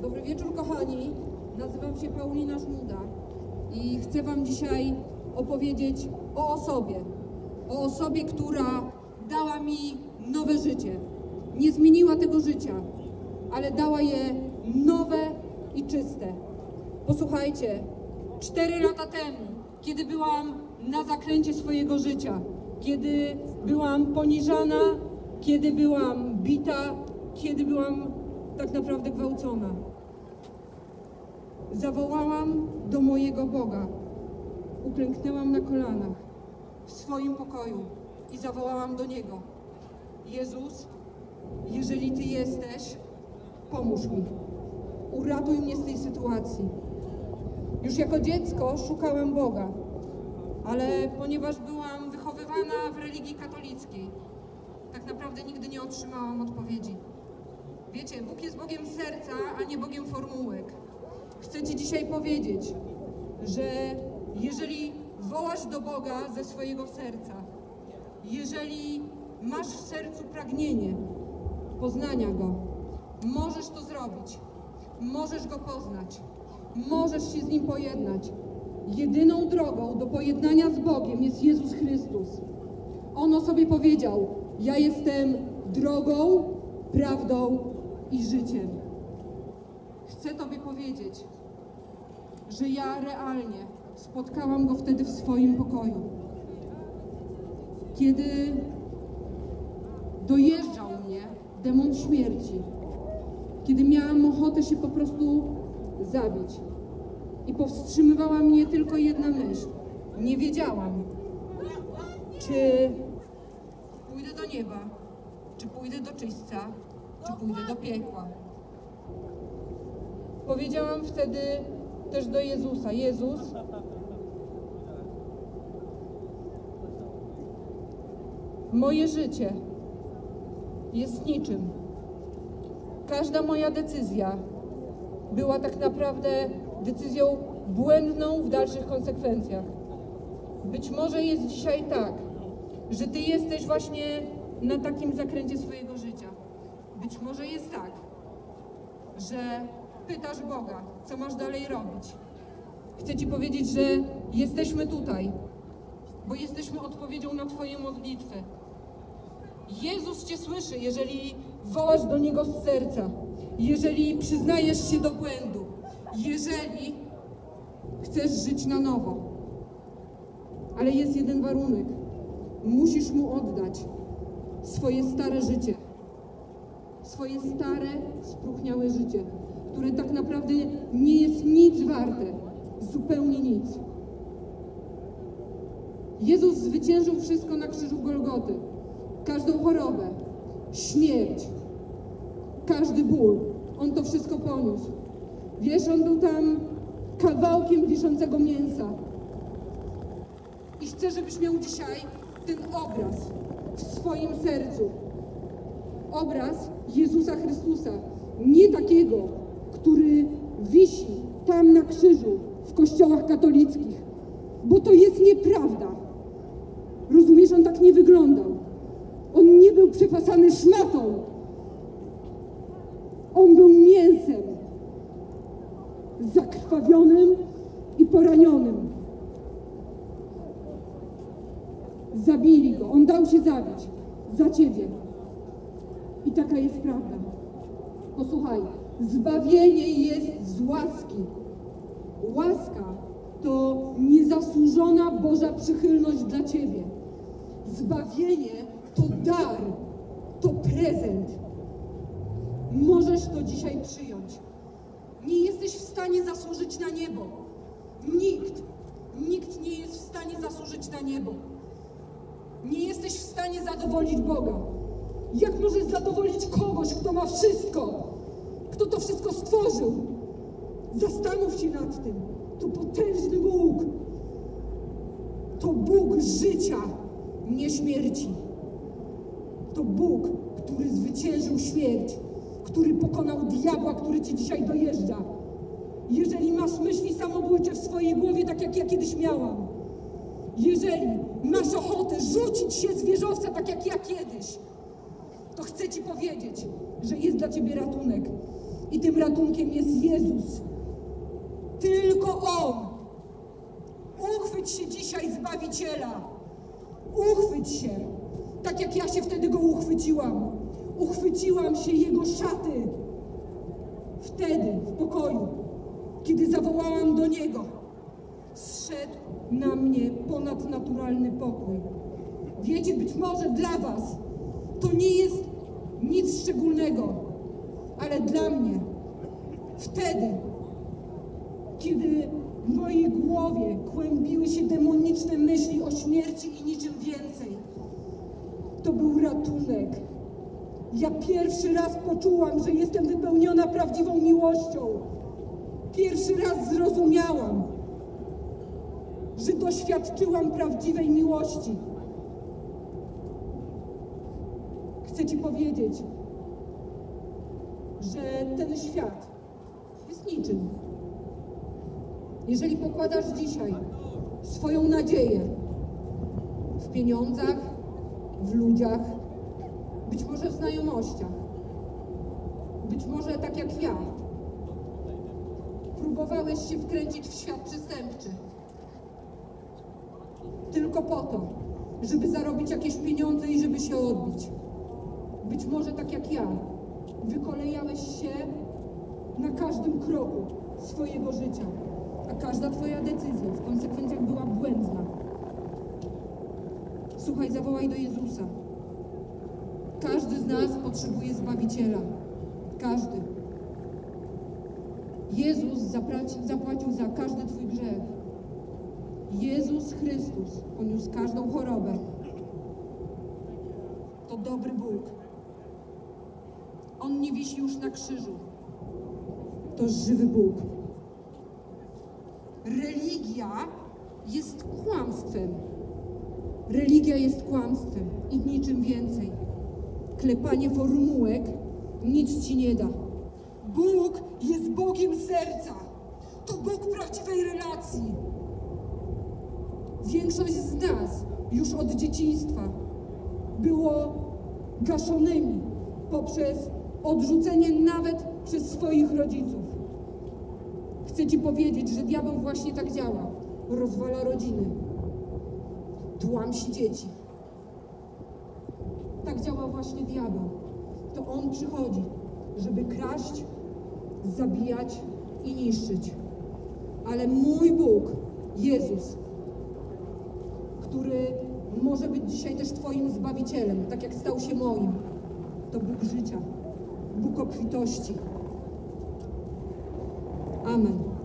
Dobry wieczór, kochani. Nazywam się Paulina Żmuda i chcę wam dzisiaj opowiedzieć o osobie, która dała mi nowe życie. Nie zmieniła tego życia, ale dała je nowe i czyste. Posłuchajcie, 4 lata temu, kiedy byłam na zakręcie swojego życia, kiedy byłam poniżana, kiedy byłam bita, kiedy byłam tak naprawdę gwałcona, zawołałam do mojego Boga, uklęknęłam na kolanach w swoim pokoju i zawołałam do Niego: Jezus, jeżeli Ty jesteś, pomóż mi, uratuj mnie z tej sytuacji. Już jako dziecko szukałam Boga, ale ponieważ byłam wychowywana w religii katolickiej, tak naprawdę nigdy nie otrzymałam odpowiedzi. Wiecie, Bóg jest Bogiem serca, a nie Bogiem formułek. Chcę Ci dzisiaj powiedzieć, że jeżeli wołasz do Boga ze swojego serca, jeżeli masz w sercu pragnienie poznania Go, możesz to zrobić, możesz Go poznać, możesz się z Nim pojednać. Jedyną drogą do pojednania z Bogiem jest Jezus Chrystus. On o sobie powiedział: ja jestem drogą, prawdą i życiem. Chcę Tobie powiedzieć, że ja realnie spotkałam Go wtedy w swoim pokoju. Kiedy dojeżdżał mnie demon śmierci, kiedy miałam ochotę się po prostu zabić i powstrzymywała mnie tylko jedna myśl. Nie wiedziałam, czy pójdę do nieba, czy pójdę do czyśćca, czy pójdę do piekła. Powiedziałam wtedy też do Jezusa: Jezus, moje życie jest niczym. Każda moja decyzja była tak naprawdę decyzją błędną w dalszych konsekwencjach. Być może jest dzisiaj tak, że Ty jesteś właśnie na takim zakręcie swojego życia. Być może jest tak, że pytasz Boga, co masz dalej robić. Chcę Ci powiedzieć, że jesteśmy tutaj, bo jesteśmy odpowiedzią na Twoje modlitwy. Jezus Cię słyszy, jeżeli wołasz do Niego z serca, jeżeli przyznajesz się do błędu, jeżeli chcesz żyć na nowo. Ale jest jeden warunek. Musisz Mu oddać swoje stare życie. Swoje stare, spróchniałe życie, które tak naprawdę nie jest nic warte. Zupełnie nic. Jezus zwyciężył wszystko na krzyżu Golgoty. Każdą chorobę, śmierć, każdy ból. On to wszystko poniósł. Wiesz, On był tam kawałkiem wiszącego mięsa. I chcę, żebyś miał dzisiaj ten obraz w swoim sercu. Obraz Jezusa Chrystusa. Nie takiego, który wisi tam na krzyżu w kościołach katolickich. Bo to jest nieprawda. Rozumiesz, On tak nie wyglądał. On nie był przepasany szmatą. On był mięsem. Zakrwawionym i poranionym. Zabili Go. On dał się zabić. Za Ciebie. I taka jest prawda. Posłuchaj. Zbawienie jest z łaski. Łaska to niezasłużona Boża przychylność dla Ciebie. Zbawienie to dar, to prezent. Możesz to dzisiaj przyjąć. Nie jesteś w stanie zasłużyć na niebo. Nikt nie jest w stanie zasłużyć na niebo. Nie jesteś w stanie zadowolić Boga. Jak możesz zadowolić kogoś, kto ma wszystko? Kto to wszystko stworzył? Zastanów się nad tym. To potężny Bóg. To Bóg życia, nie śmierci. To Bóg, który zwyciężył śmierć, który pokonał diabła, który Cię dzisiaj dojeżdża. Jeżeli masz myśli samobójcze w swojej głowie, tak jak ja kiedyś miałam, jeżeli masz ochotę rzucić się z wieżowca, tak jak ja kiedyś, to chcę Ci powiedzieć, że jest dla Ciebie ratunek. I tym ratunkiem jest Jezus. Tylko On. Uchwyć się dzisiaj Zbawiciela. Uchwyć się. Tak jak ja się wtedy Go uchwyciłam. Uchwyciłam się Jego szaty. Wtedy, w pokoju, kiedy zawołałam do Niego, zszedł na mnie ponadnaturalny pokój. Wiecie, być może dla was to nie jest nic szczególnego, ale dla mnie wtedy, kiedy w mojej głowie kłębiły się demoniczne myśli o śmierci i niczym więcej, to był ratunek. Ja pierwszy raz poczułam, że jestem wypełniona prawdziwą miłością. Pierwszy raz zrozumiałam, że doświadczyłam prawdziwej miłości. Chcę ci powiedzieć, że ten świat jest niczym. Jeżeli pokładasz dzisiaj swoją nadzieję w pieniądzach, w ludziach, być może w znajomościach, być może tak jak ja, próbowałeś się wkręcić w świat przestępczy tylko po to, żeby zarobić jakieś pieniądze i żeby się odbić. Być może tak jak ja, wykolejałeś się na każdym kroku swojego życia, a każda twoja decyzja w konsekwencjach była błędna. Słuchaj, zawołaj do Jezusa. Każdy z nas potrzebuje Zbawiciela. Każdy. Jezus zapłacił za każdy twój grzech. Jezus Chrystus poniósł każdą chorobę. To dobry Bóg. On nie wisi już na krzyżu. To żywy Bóg. Religia jest kłamstwem. Religia jest kłamstwem i niczym więcej. Klepanie formułek nic ci nie da. Bóg jest Bogiem serca. To Bóg prawdziwej relacji. Większość z nas już od dzieciństwa było gaszonymi poprzez odrzucenie nawet przez swoich rodziców. Chcę ci powiedzieć, że diabeł właśnie tak działa. Rozwala rodziny. Tłamsi dzieci. Tak działa właśnie diabeł. To on przychodzi, żeby kraść, zabijać i niszczyć. Ale mój Bóg, Jezus, który może być dzisiaj też twoim Zbawicielem, tak jak stał się moim, to Bóg życia, Bóg obfitości. Amen.